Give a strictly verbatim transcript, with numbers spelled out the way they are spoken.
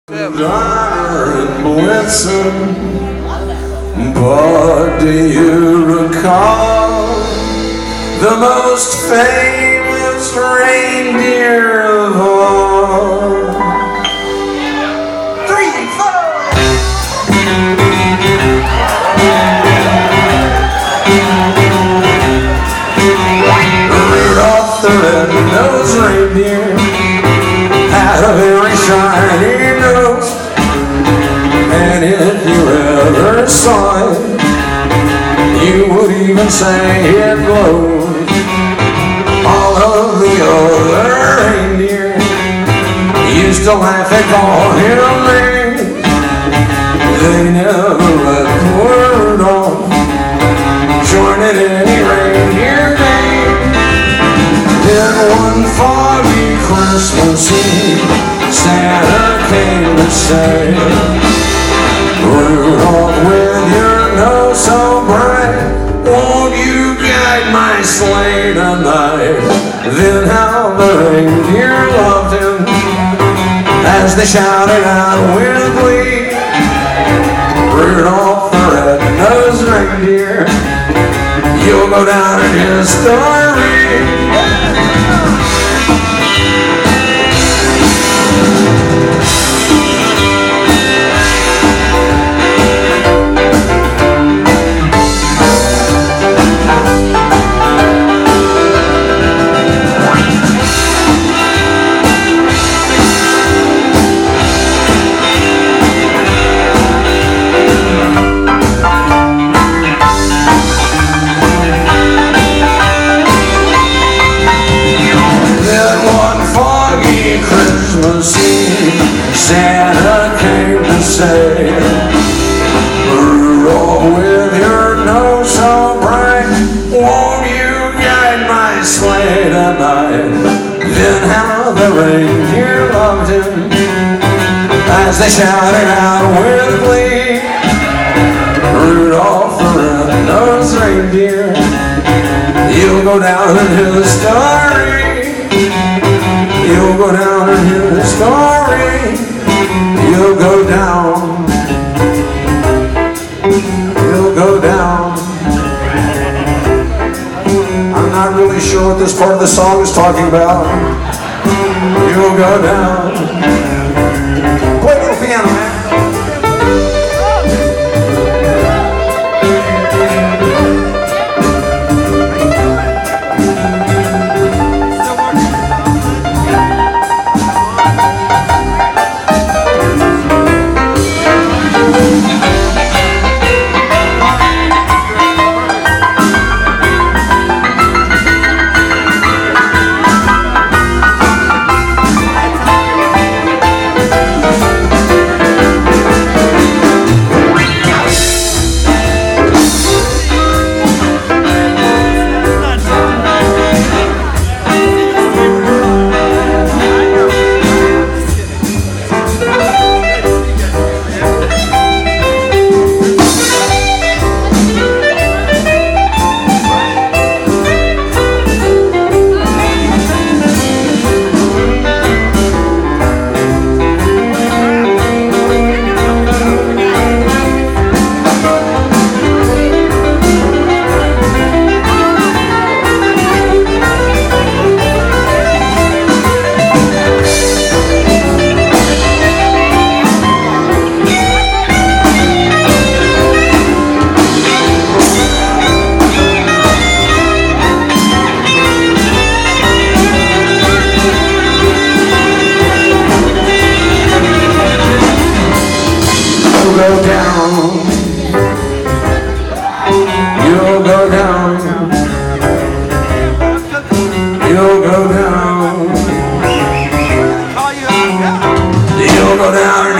Darn Blitzen, but do you recall the most famous reindeer of all? Three, four! Rudolph the red-nosed reindeer had a very shiny nose, and if you ever saw it, you would even say it glowed. All of the other reindeer used to laugh and call him lame. They never let poor Rudolph join in any reindeer game. Then one foggy Christmas Eve, Santa came to say, Rudolph, with your nose so bright, won't you guide my sleigh tonight? Then how the reindeer loved him as they shouted out with glee, Rudolph the red-nosed reindeer, you'll go down in history. Santa came to say, Rudolph, with your nose so bright, won't you guide my sleigh tonight? Then how the reindeer loved him as they shouted out with glee, Rudolph the red-nosed reindeer, you'll go down in history. You'll go down in history. You'll go down. You'll go down. I'm not really sure what this part of the song is talking about. You'll go down. Play a little piano, man. Go down. You'll go down. You'll go down. You'll go down.